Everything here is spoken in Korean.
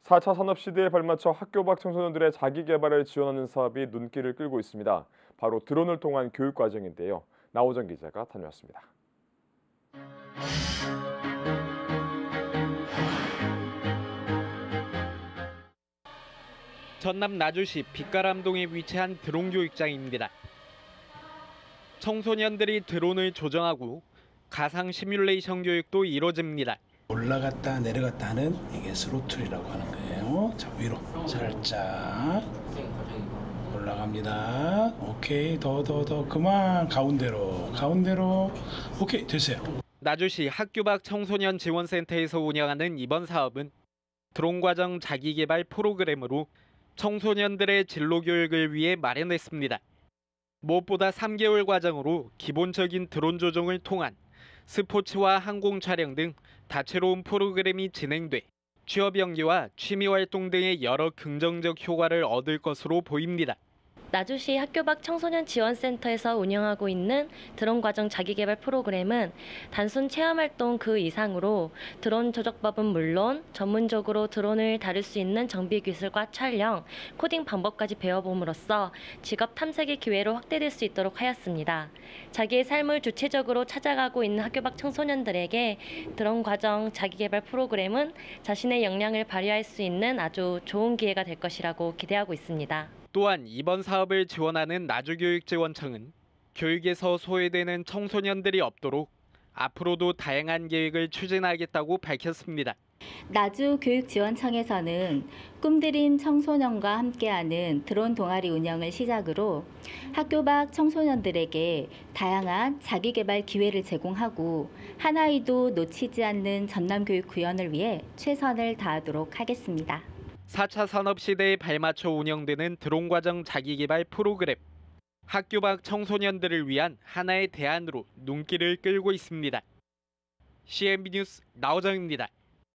4차 산업시대에 발맞춰 학교 밖 청소년들의 자기계발을 지원하는 사업이 눈길을 끌고 있습니다. 바로 드론을 통한 교육과정인데요. 나호정 기자가 다녀왔습니다. 전남 나주시 빛가람동에 위치한 드론 교육장입니다. 청소년들이 드론을 조정하고 가상 시뮬레이션 교육도 이루어집니다. 올라갔다 내려갔다 하는 이게 스로틀이라고 하는 거예요. 자, 위로 살짝 올라갑니다. 오케이, 더 그만 가운데로 오케이, 됐어요. 나주시 학교 밖 청소년 지원센터에서 운영하는 이번 사업은 드론 과정 자기개발 프로그램으로 청소년들의 진로 교육을 위해 마련했습니다. 무엇보다 3개월 과정으로 기본적인 드론 조종을 통한 스포츠와 항공 촬영 등 다채로운 프로그램이 진행돼 취업 연계와 취미 활동 등의 여러 긍정적 효과를 얻을 것으로 보입니다. 나주시 학교 밖 청소년 지원센터에서 운영하고 있는 드론 과정 자기개발 프로그램은 단순 체험활동 그 이상으로 드론 조작법은 물론 전문적으로 드론을 다룰 수 있는 정비 기술과 촬영, 코딩 방법까지 배워봄으로써 직업 탐색의 기회로 확대될 수 있도록 하였습니다. 자기의 삶을 주체적으로 찾아가고 있는 학교 밖 청소년들에게 드론 과정 자기개발 프로그램은 자신의 역량을 발휘할 수 있는 아주 좋은 기회가 될 것이라고 기대하고 있습니다. 또한 이번 사업을 지원하는 나주교육지원청은 교육에서 소외되는 청소년들이 없도록 앞으로도 다양한 계획을 추진하겠다고 밝혔습니다. 나주교육지원청에서는 꿈들인 청소년과 함께하는 드론 동아리 운영을 시작으로 학교 밖 청소년들에게 다양한 자기개발 기회를 제공하고 한 아이도 놓치지 않는 전남교육 구현을 위해 최선을 다하도록 하겠습니다. 4차 산업시대에 발맞춰 운영되는 드론 과정 자기개발 프로그램. 학교 밖 청소년들을 위한 하나의 대안으로 눈길을 끌고 있습니다. CNB 뉴스 나호정입니다.